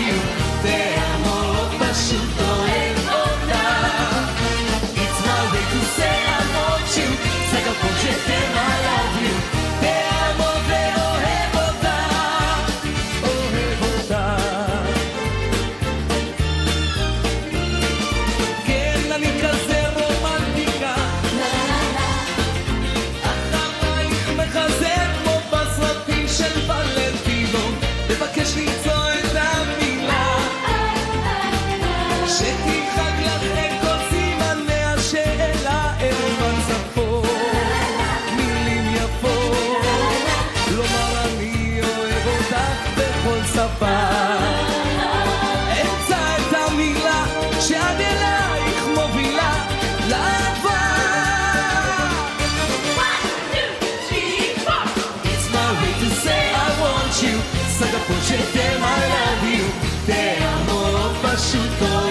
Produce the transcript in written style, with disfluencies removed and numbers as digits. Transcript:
you, te amo, פשוט אוהב אותך. It's my way to say I want you, זה גם פה שאתם I love you, te amo ואוהב אותך, אוהב אותך. כן, אני כזה רומנטיקה, אחרייך מחזק כמו בסרטים של ולנטינו, מבקש למצוא את המילה שתמחק לכם כל סימני השאלה, אלמן שפות, מילים יפות, לומר אני אוהב אותך בכל שפה, אמצא את המילה שעד אלייך מובילה לאהבה. It's my way to say I want you, סגה פה שאתם I love you, te amo, פשוט